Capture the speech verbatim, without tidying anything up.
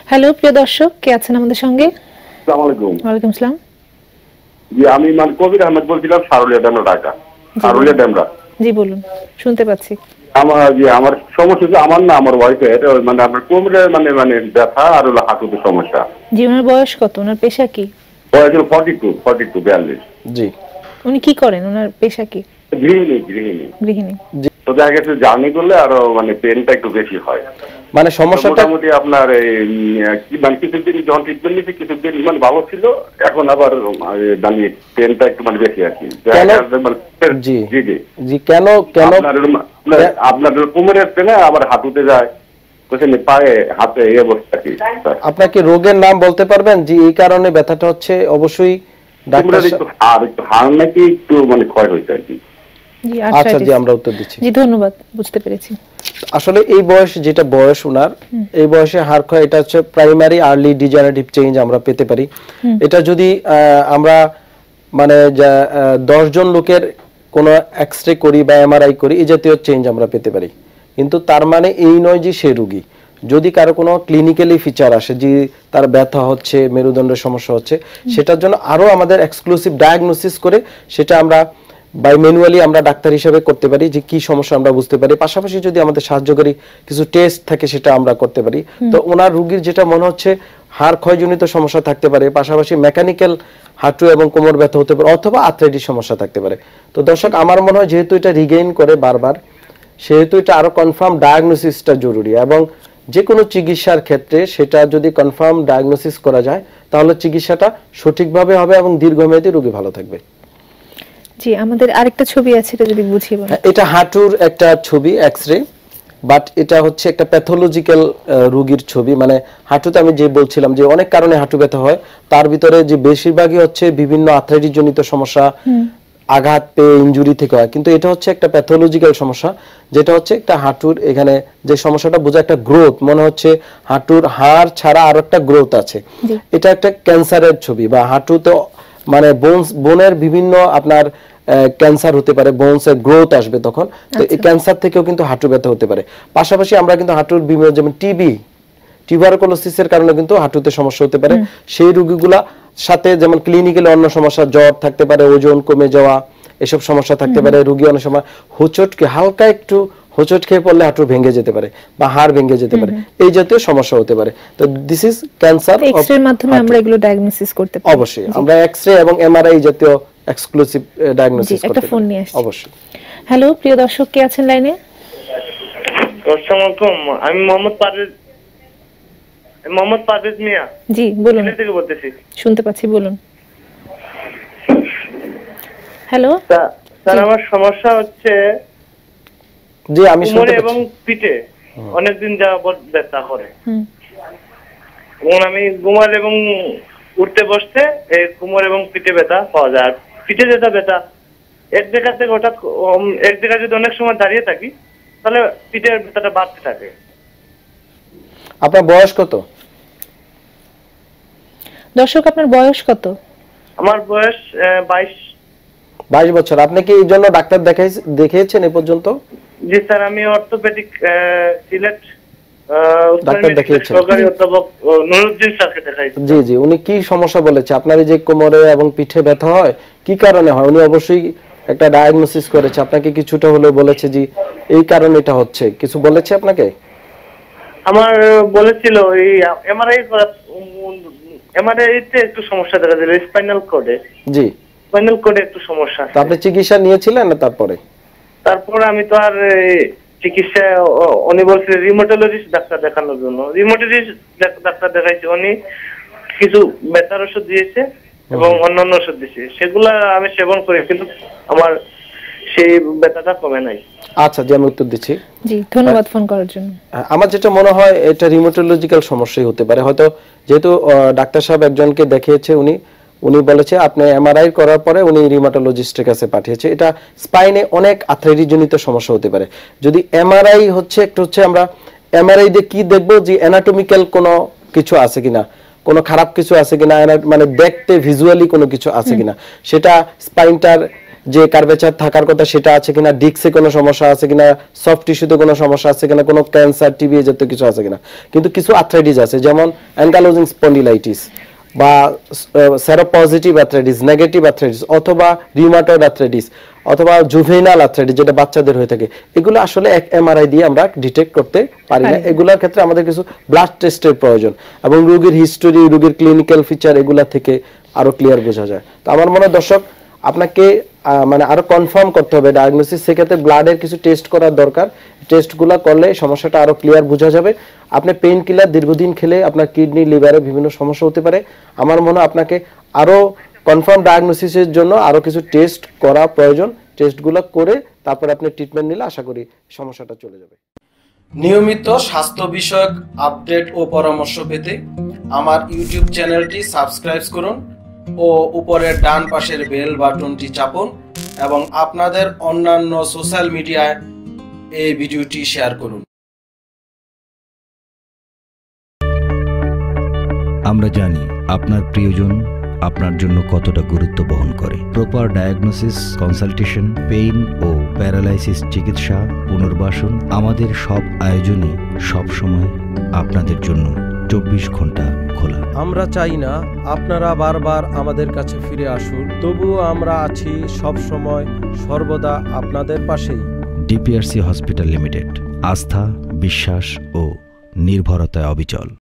Hello প্রিয় দর্শক, কে আছেন আমাদের সঙ্গে? আসসালামু আলাইকুম। ওয়ালাইকুম আসসালাম। জি, আমি মানে কবির আহমেদ বলছিলাম, সারুলিয়া ডেমরা, ঢাকা। সারুলিয়া ডেমরা। জি বলুন, শুনতে পাচ্ছি। আমার যে আমার সমস্যা হচ্ছে, আমার না আমার ওয়াইফের মানে আপনার কোমরে মানে মানে ব্যথা আর হলো হাঁটুতে সমস্যা। জি, ওনার বয়স কত? ওনার পেশা কি? বয়স হলো ফর্টি টু ফর্টি টু বিয়াল্লিশ। জি, উনি কি করেন? ওনার পেশা কি? গৃহিণী গৃহিণী গৃহিণী। তো দেখা গেছে জার্নি করলে আরো মানে পেনটা একটু বেশি হয়। মানে সমস্যাটা মোটামুটি আপনার এই কি মানে কিছুদিন যখন ট্রিটমেন্ট নিয়েছি কিছুদিন মানে ভালো ছিল, এখন আবার মানে পেনটা একটু মানে বেশি আর কি। জি জি জি জি কেন কেন আপনার আপনার কোমরের পেনে আবার হাঁটুতে যায়, পায়ে হাতে এই অবস্থা কি? আপনার কি রোগের নাম বলতে পারবেন যে এই কারণে ব্যথাটা হচ্ছে? অবশ্যই ডাক্তার একটু আর একটু হাড় নাকি একটু মানে ক্ষয় হয়েছে আর কি। জি, আচ্ছা জি, আমরা উত্তর দিচ্ছি। জি ধন্যবাদ, বুঝতে পেরেছি। আসলে এই বয়স যেটা বয়স ওনার, এই বয়সে হাড় ক্ষয়, এটা হচ্ছে প্রাইমারি আর্লি ডিজেনারেটিভ চেঞ্জ আমরা পেতে পারি। এটা যদি আমরা মানে দশ জন লোকের কোনো এক্সরে করি বা এমআরআই করি, এই জাতীয় চেঞ্জ আমরা পেতে পারি। কিন্তু তার মানে এই নয় যে সে রোগী। যদি কারো কোনো ক্লিনিক্যালি ফিচার আসে যে তার ব্যথা হচ্ছে, মেরুদণ্ডের সমস্যা হচ্ছে, সেটার জন্য আরো আমাদের এক্সক্লুসিভ ডায়াগনোসিস করে সেটা আমরা বাই ম্যানুয়ালি আমরা ডাক্তার হিসেবে করতে পারি, যে কি সমস্যা আমরা বুঝতে পারি। পাশাপাশি যদি আমাদের সাহায্যকারী কিছু টেস্ট থাকে সেটা আমরা করতে পারি। তো ওনার রোগীর যেটা মনে হচ্ছে হাড় ক্ষয়জনিত সমস্যা থাকতে পারে, পাশাপাশি মেকানিক্যাল হাঁটু এবং কোমর ব্যথা হতে পারে, অথবা আর্থ্রাইটিস সমস্যা থাকতে পারে। তো দর্শক, আমার মনে হয় যেহেতু এটা রিগেইন করে বারবার, সেহেতু এটা আরো কনফার্ম ডায়াগনোসিসটা জরুরি। এবং যে কোনো চিকিৎসার ক্ষেত্রে সেটা যদি কনফার্ম ডায়াগনোসিস করা যায় তাহলে চিকিৎসাটা সঠিকভাবে হবে এবং দীর্ঘমেয়াদী রোগী ভালো থাকবে। জি, আমাদের আরেকটা ছবি আছে, এটা যদি বুঝিয়ে বলেন। এটা হাঁটুর একটা ছবি, এক্সরে, বাট এটা হচ্ছে একটা প্যাথোলজিক্যাল রোগীর ছবি। মানে হাঁটুতে আমি যে বলছিলাম যে অনেক কারণে হাঁটু ব্যথা হয়, তার ভিতরে যে বেশিরভাগই হচ্ছে বিভিন্ন আর্থ্রাইটিস জনিত সমস্যা, আঘাত পেয়ে ইনজুরি থেকে হয়। কিন্তু এটা হচ্ছে একটা প্যাথোলজিক্যাল সমস্যা, যেটা হচ্ছে একটা হাঁটুর এখানে যে সমস্যাটা বোঝা, একটা গ্রোথ, মনে হচ্ছে হাঁটুর হাড় ছাড়া আরো একটা গ্রোথ আছে। এটা একটা ক্যান্সারের ছবি, বা হাঁটুতে মানে বোনস বোনের বিভিন্ন আপনার ক্যান্সার হতে পারে, বোনসের গ্রোথ আসবে তখন। তো এই ক্যান্সার থেকেও কিন্তু হাঁটু ব্যথা হতে পারে। পাশাপাশি আমরা কিন্তু হাঁটুর বিভিন্ন, যেমন টিবি, টিউবারকুলোসিসের কারণে কিন্তু হাঁটুতে সমস্যা হতে পারে। সেই রোগীগুলা সাথে যেমন ক্লিনিক্যালি অন্য সমস্যা, জ্বর থাকতে পারে, ওজন কমে যাওয়া, এসব সমস্যা থাকতে পারে। রোগী অনেক সময় হোঁচটকে হালকা একটু হোঁচট খেয়ে পড়লে হাঁটু ভেঙে যেতে পারে বা হাড় ভেঙে যেতে পারে, এই জাতীয় সমস্যা হতে পারে। তো দিস ইজ ক্যান্সার। এক্সরের মাধ্যমে আমরা এগুলো ডায়াগনোসিস করতে পারি। অবশ্যই আমরা এক্সরে এবং এমআরআই জাতীয় এক্সক্লুসিভ ডায়াগনোসিস করতে পারি। একটা ফোন নিয়ে আসছি। অবশ্যই। হ্যালো প্রিয় দর্শক, কে আছেন লাইনে? আসসালামু আলাইকুম, আমি মোহাম্মদ পারভেজ মোহাম্মদ পারভেজ মিয়া। জি বলুন। সিলেট থেকে বলতেছি। শুনতে পাচ্ছি, বলুন। হ্যালো স্যার, আমার সমস্যা হচ্ছে জি আমি শুনতে কোমরে পাচ্ছি এবং পিঠে অনেকদিন যাবত ব্যথা করে। এবং আমি ঘুমালে এবং উঠতে বসতে এই কোমর এবং পিঠে ব্যথা পাওয়া যায়। আর পিঠে যেটা ব্যথা, এক জায়গা থেকে হঠাৎ এক জায়গায় যদি অনেক সময় দাঁড়িয়ে থাকি তাহলে পিঠের ব্যথাটা বাড়তে থাকে। আপনার বয়স কত? দর্শক, আপনার বয়স কত? আমার বয়স বাইশ। বাইশ বছর। আপনি কি এই জন্য ডাক্তার দেখিয়েছেন এ পর্যন্ত? জি স্যার, আমি অর্থোপেডিক সিলেট ডাক্তার দেখিয়েছেন। সরকারি অধ্যাপক নুরুদ্দিন স্যারকে দেখাইছি। জি জি, উনি কি সমস্যা বলেছে? আপনার এই যে কোমরে এবং পিঠে ব্যথা হয় কি কারণে হয়? উনি অবশ্যই একটা ডায়াগনোসিস করেছে, আপনাকে কিছুটা হলেও বলেছে যে এই কারণে এটা হচ্ছে, কিছু বলেছে আপনাকে? আমার বলেছিল এই এমআরআই করা, এমআরআই তে একটু সমস্যা দেখা দিল স্পাইনাল কর্ডে। জি, স্পাইনাল কর্ডে একটু সমস্যা। তো আপনি চিকিৎসা নিয়েছিলেন না তারপরে? তারপরে আমি তো আর চিকিৎসা, উনি বলছিলেন রিউমাটোলজিস্ট ডাক্তার দেখানোর জন্য। রিউমাটোলজিস্ট ডাক্তার দেখাইছি, উনি কিছু ব্যথার ওষুধ দিয়েছে এবং অন্যান্য ওষুধ দিয়েছে, সেগুলা আমি সেবন করি, কিন্তু আমার সেই ব্যথাটা কমে নাই। আচ্ছা জি, আমি উত্তর দিচ্ছি। জি ধন্যবাদ ফোন করার জন্য। আমার যেটা মনে হয় এটা রিউমাটোলজিক্যাল সমস্যাই হতে পারে। হয়তো যেহেতু ডাক্তার সাহেব একজনকে দেখিয়েছে, উনি উনি বলেছে আপনি এমআরআই করার পরে উনি রিউমাটোলজিস্টের কাছে পাঠিয়েছে। এটা স্পাইনে অনেক আর্থ্রাইটিস জনিত সমস্যা হতে পারে। যদি এমআরআই হচ্ছে একটু হচ্ছে আমরা এমআরআই দিয়ে কি দেখবো যে অ্যানাটমিক্যাল কোনো কিছু আছে কিনা, কোনো খারাপ কিছু আছে কিনা, মানে দেখতে ভিজুয়ালি কোনো কিছু আছে কিনা, সেটা স্পাইনটার যে কার্ভেচার থাকার কথা সেটা আছে কিনা, ডিস্কে কোনো সমস্যা আছে কিনা, সফট টিস্যুতে কোনো সমস্যা আছে কিনা, কোনো ক্যান্সার, টিবি জাতীয় কিছু আছে কিনা। কিন্তু কিছু আর্থ্রাইটিস আছে, যেমন অ্যানকালোজিং স্পন্ডিলাইটিস বা সেরোপজিটিভ আর্থ্রাইটিস, নেগেটিভ আর্থ্রাইটিস, অথবা রিউমাটয়েড আর্থ্রাইটিস, অথবা জুভেনাল আর্থ্রাইটিস যেটা বাচ্চাদের হয়ে থাকে, এগুলো আসলে এক এমআরআই দিয়ে আমরা ডিটেক্ট করতে পারি না। এগুলোর ক্ষেত্রে আমাদের কিছু ব্লাড টেস্টের প্রয়োজন, এবং রোগীর হিস্টোরি, রোগীর ক্লিনিক্যাল ফিচার এগুলা থেকে আরো ক্লিয়ার বোঝা যায়। তো আমার মনে হয় দর্শক আপনাকে মানে আরো কনফার্ম করতে হবে ডায়াগনোসিস, সেক্ষেত্রে ব্লাডের কিছু টেস্ট করার দরকার। টেস্টগুলো করলে সমস্যাটা আরো ক্লিয়ার বোঝা যাবে। আপনি পেইন কিলার দীর্ঘদিন খেলে আপনার কিডনি, লিভারে বিভিন্ন সমস্যা হতে পারে। আমার মনে হয় আপনাকে আরো কনফার্ম ডায়াগনোসিসের জন্য আরো কিছু টেস্ট করা প্রয়োজন। টেস্টগুলো করে তারপর আপনি ট্রিটমেন্ট নিলে আশা করি সমস্যাটা চলে যাবে। নিয়মিত স্বাস্থ্য বিষয়ক আপডেট ও পরামর্শ পেতে আমার ইউটিউব চ্যানেলটি সাবস্ক্রাইব করুন ও উপরের ডান পাশের বেল বাটনটি চাপুন, এবং আপনাদের অন্যান্য সোশ্যাল মিডিয়ায় এই ভিডিওটি শেয়ার করুন। আমরা জানি আপনার প্রিয়জন আপনার জন্য কতটা গুরুত্ব বহন করে। প্রপার ডায়াগনোসিস, কনসালটেশন, পেইন ও প্যারালাইসিস চিকিৎসা, পুনর্বাসন, আমাদের সব আয়োজনই সবসময় আপনাদের জন্য চব্বিশ ঘন্টা খোলা। আমরা চাই না আপনারা বারবার আমাদের কাছে ফিরে আসুন, তবুও আমরা আছি সব সময় সর্বদা আপনাদের পাশেই। ডিপিআরসি হসপিটাল লিমিটেড, আস্থা, বিশ্বাস ও নির্ভরতায় অবিচল।